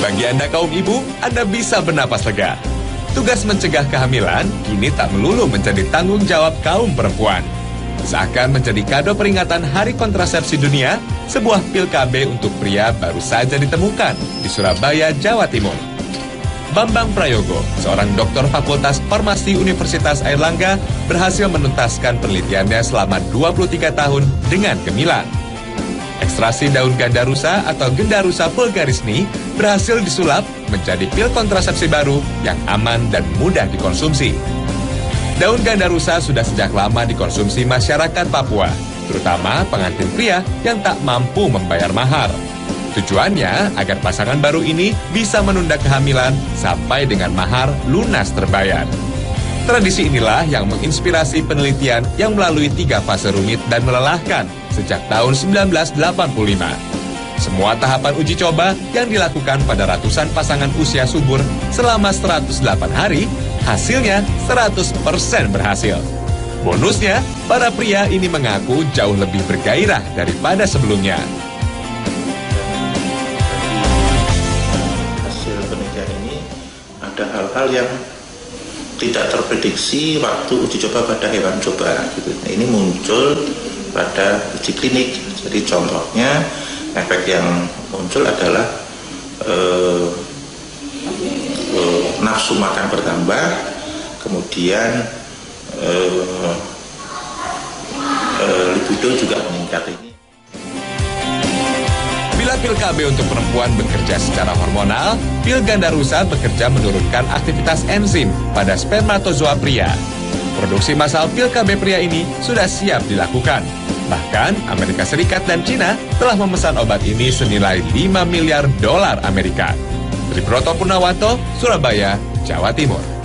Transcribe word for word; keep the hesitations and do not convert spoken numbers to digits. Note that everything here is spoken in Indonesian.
Bagi Anda kaum ibu, Anda bisa bernapas lega. Tugas mencegah kehamilan kini tak melulu menjadi tanggung jawab kaum perempuan. Seakan menjadi kado peringatan Hari Kontrasepsi Dunia, sebuah pil K B untuk pria baru saja ditemukan di Surabaya, Jawa Timur. Bambang Prayogo, seorang dokter Fakultas Farmasi Universitas Airlangga, berhasil menuntaskan penelitiannya selama dua puluh tiga tahun dengan gemilang. Ekstraksi daun gandarusa atau Gandarusa vulgarisni berhasil disulap menjadi pil kontrasepsi baru yang aman dan mudah dikonsumsi. Daun gandarusa sudah sejak lama dikonsumsi masyarakat Papua, terutama pengantin pria yang tak mampu membayar mahar. Tujuannya agar pasangan baru ini bisa menunda kehamilan sampai dengan mahar lunas terbayar. Tradisi inilah yang menginspirasi penelitian yang melalui tiga fase rumit dan melelahkan sejak tahun seribu sembilan ratus delapan puluh lima. Semua tahapan uji coba yang dilakukan pada ratusan pasangan usia subur selama seratus delapan hari, hasilnya seratus persen berhasil. Bonusnya, para pria ini mengaku jauh lebih bergairah daripada sebelumnya. Hasil penelitian ini ada hal-hal yang tidak terprediksi waktu uji coba pada hewan coba. Gitu. Nah, ini muncul pada uji klinik. Jadi contohnya efek yang muncul adalah eh, eh, nafsu makan bertambah, kemudian eh, eh, libido juga meningkat ini. Bila pil K B untuk perempuan bekerja secara hormonal, pil Gandarusa bekerja menurunkan aktivitas enzim pada spermatozoa pria. Produksi massal pil K B pria ini sudah siap dilakukan. Bahkan Amerika Serikat dan Cina telah memesan obat ini senilai lima miliar dolar Amerika. Triproto Purnawanto, Surabaya, Jawa Timur.